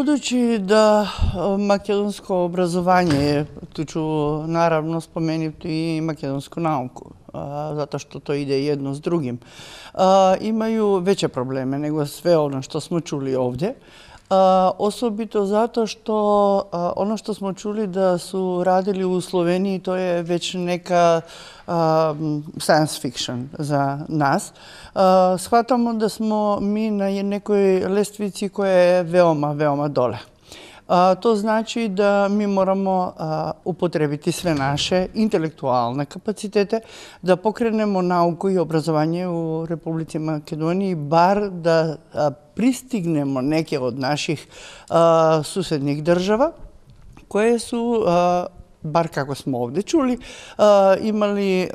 Budući da makedonsko obrazovanje, tu ću naravno spomenuti i makedonsku nauku, zato što to ide jedno s drugim, imaju veće probleme nego sve ono što smo čuli ovdje. Osobito zato što ono što smo čuli da su radili u Sloveniji, to je već neka science fiction za nas. Shvatamo da smo mi na nekoj lestvici koja je veoma, veoma dole. To znači da mi moramo upotrebiti sve naše intelektualne kapacitete da pokrenemo nauku i obrazovanje u Republici Makedoniji, bar da pristignemo neke od naših susednih država koje su, bar kako smo ovdje čuli, imali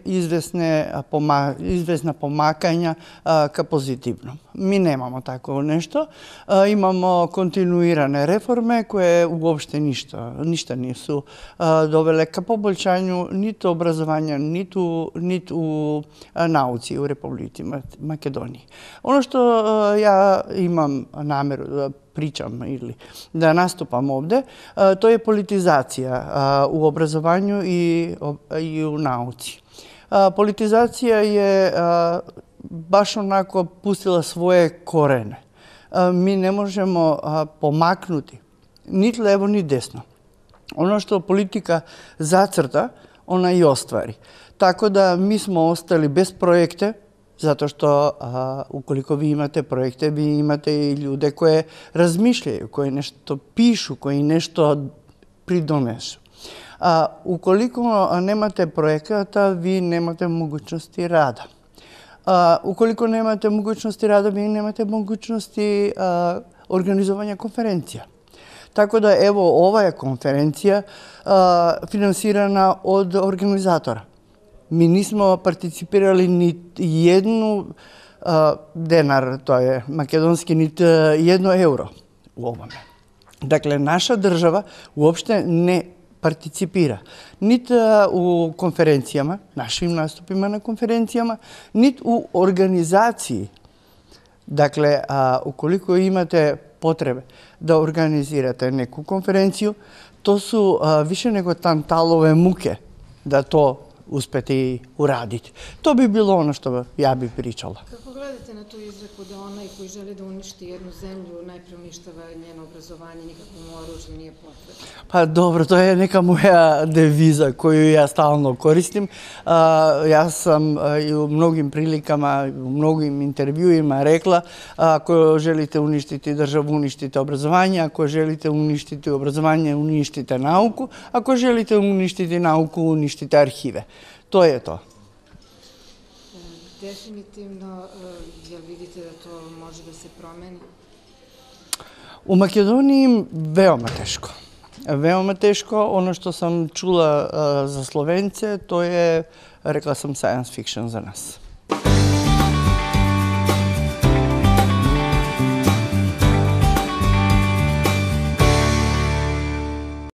izvesna pomakanja ka pozitivnom. Mi nemamo tako nešto. Imamo kontinuirane reforme koje uopšte ništa nisu dovele ka poboljšanju niti obrazovanja, niti u nauci u Republici Makedoniji. Ono što ja imam nameru da pričam ili da nastupam ovdje, to je politizacija u obrazovanju i u nauci. Politizacija je baš onako pustila svoje korene. Mi ne možemo pomaknuti ni levo ni desno. Ono što politika zacrta, ona i ostvari. Tako da mi smo ostali bez projekte, zato što ukoliko vi imate projekte, vi imate i ljude koje razmišljaju, koji nešto pišu, koji nešto pridonesu. Ukoliko nemate projekata, vi nemate mogućnosti rada. Ukoliko nemate mogućnosti rada, vi nemate mogućnosti organizovanja konferencija. Tako da, evo, ova je konferencija finansirana od organizatora. Mi nismo participirali ni jednu denar, to je makedonski, niti 1 euro u ovome. Dakle, naša država uopšte ne participira niti u konferencijama, našim nastupima na konferencijama, niti u organizaciji. Dakle, ukoliko imate potrebe da organizirate neku konferenciju, to su više nego tantalove muke da to uspete i uraditi. To bi bilo ono što ja bi pričala. Kako gledate na tu izreku da onaj koji želi da uništi jednu zemlju najpre uništava njeno obrazovanje, nikakvo mu oružje nije potrebno? Pa dobro, to je neka moja deviza koju ja stalno koristim. Ja sam i u mnogim prilikama, u mnogim intervjuima rekla, ako želite uništiti državu, uništite obrazovanje, ako želite uništiti obrazovanje, uništite nauku, ako želite uništiti nauku, uništite arhive. To je to. Definitivno, jel vidite da to može da se promeni? U Makedoniji veoma teško. Veoma teško. Ono što sam čula za Slovence, to je, rekla sam, science fiction za nas.